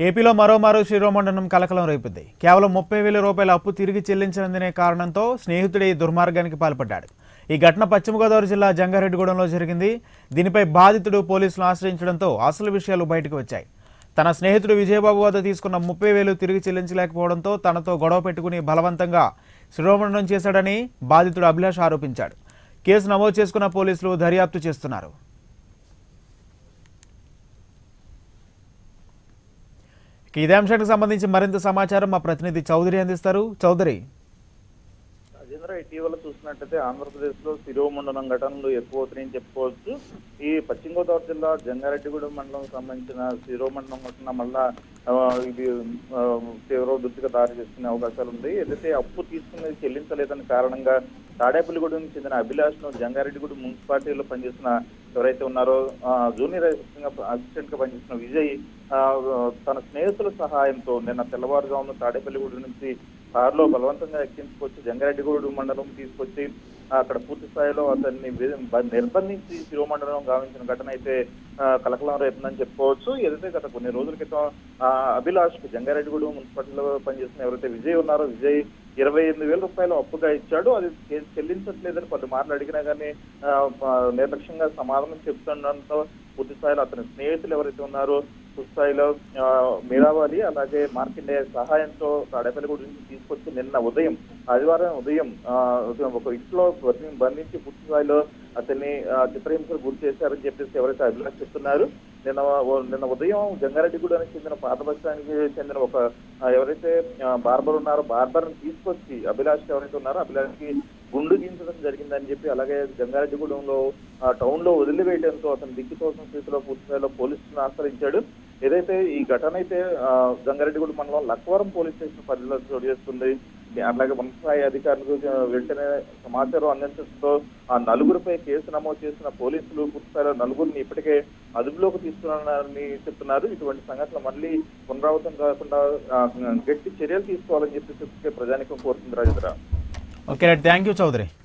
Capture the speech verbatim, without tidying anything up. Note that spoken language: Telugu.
ఏపీలో మరోమారు శిరోమండనం కలకలం రేపింది. కేవలం ముప్పై వేల రూపాయల అప్పు తిరిగి చెల్లించనందనే కారణంతో స్నేహితుడి దుర్మార్గానికి పాల్పడ్డాడు. ఈ ఘటన పశ్చిమ గోదావరి జిల్లా జంగారెడ్డిగూడెంలో జరిగింది. దీనిపై బాధితుడు పోలీసులను ఆశ్రయించడంతో అసలు విషయాలు బయటకు వచ్చాయి. తన స్నేహితుడు విజయబాబు వద్ద తీసుకున్న ముప్పై వేలు తిరిగి చెల్లించలేకపోవడంతో తనతో గొడవ పెట్టుకుని బలవంతంగా శిరోమండనం చేశాడని బాధితుడు అభిలాష్ ఆరోపించాడు. కేసు నమోదు చేసుకున్న పోలీసులు దర్యాప్తు చేస్తున్నారు. ఇదే అంశానికి సంబంధించి మరింత సమాచారం మా ప్రతినిధి చౌదరి అందిస్తారు. చౌదరి, రాజేంద్ర, ఇటీవల చూసినట్టయితే ఆంధ్రప్రదేశ్ లో శిరోమండనం ఘటనలు ఎక్కువ అవుతున్నాయని చెప్పుకోవచ్చు. ఈ పశ్చిమ గోదావరి జిల్లా జంగారెడ్డిగూడెం మండలం సంబంధించిన శిరోమండనం ఘటన మళ్ళా ఇది తీవ్ర వృద్ధిగా దారి చేసుకునే అవకాశాలు ఉంది. ఏదైతే అప్పు తీసుకునేది చెల్లించలేదని కారణంగా తాడేపల్లిగూడెం చెందిన అభిలాష్ ను జంగారెడ్డిగూడెం మున్సిపాలిటీలో పనిచేసిన ఎవరైతే ఉన్నారో జూనియర్ అసిస్టెంట్ గా పనిచేసిన విజయ్ తన స్నేహితుల సహాయంతో నిన్న తెల్లవారుజామున తాడేపల్లిగూడెం నుంచి కారులో బలవంతంగా ఎక్కించుకొచ్చి జంగారెడ్డిగూడెం మండలం తీసుకొచ్చి అక్కడ పూర్తి స్థాయిలో అతన్ని నిర్బంధించి శిరోమండలం గావించిన ఘటన అయితే కలకలం రేపుందని చెప్పుకోవచ్చు. ఏదైతే గత కొన్ని రోజుల క్రితం అభిలాష్ కు జంగారెడ్డిగూడెం మున్సిపాలిటీలో పనిచేస్తున్న ఎవరైతే విజయ్ ఉన్నారో విజయ్ ఇరవై ఎనిమిది వేల రూపాయలు అప్పుగా ఇచ్చాడు. అది చెల్లించట్లేదని పలు మార్లు అడిగినా కానీ నిర్లక్ష్యంగా సమాధానం చెప్తుండడంతో పూర్తి స్థాయిలో అతని స్నేహితులు ఎవరైతే ఉన్నారో స్థాయిలో మీరావాలి అలాగే మార్కండేయ సహాయంతో తాడేపల్లిగూడెం నుంచి తీసుకొచ్చి నిన్న ఉదయం ఆదివారం ఉదయం ఒక ఇంట్లో బంధించి పూర్తి స్థాయిలో అతన్ని చిత్రహింసలు గురి చేశారని చెప్పేసి ఎవరైతే అభిలాష్ చెప్తున్నారు. నిన్న నిన్న ఉదయం జంగారెడ్డిగూడెంకి చెందిన పాత బస్ స్టాండ్కి చెందిన ఒక ఎవరైతే బార్బర్ ఉన్నారో బార్బర్ని తీసుకొచ్చి అభిలాష్ ఎవరైతే ఉన్నారో అభిలాష్కి గుండు గీయించడం జరిగిందని చెప్పి అలాగే జంగారెడ్డిగూడెంలో టౌన్ లో వదిలివేయడంతో అతను దిక్కుతోసిన స్థితిలో పూర్తి స్థాయిలో పోలీసులను ఆశ్రయించాడు. ఏదైతే ఈ ఘటన అయితే జంగారెడ్డిగూడెం మండలం లక్వరం పోలీస్ స్టేషన్ పరిధిలో చోటు చేస్తుంది. అలాగే ఉన్నతస్థాయి అధికారులకు వెంటనే సమాచారం అందించడంతో ఆ నలుగురిపై కేసు నమోదు చేసిన పోలీసులు పూర్తి స్థాయిలో నలుగురిని ఇప్పటికే అదుపులోకి తీసుకున్నారని చెప్తున్నారు. ఇటువంటి సంఘటనలు మళ్ళీ పునరావృతం కాకుండా గట్టి చర్యలు తీసుకోవాలని చెప్పి ప్రజానికం కోరుతుంది. Rajendra. Okay, thank you Chowdary.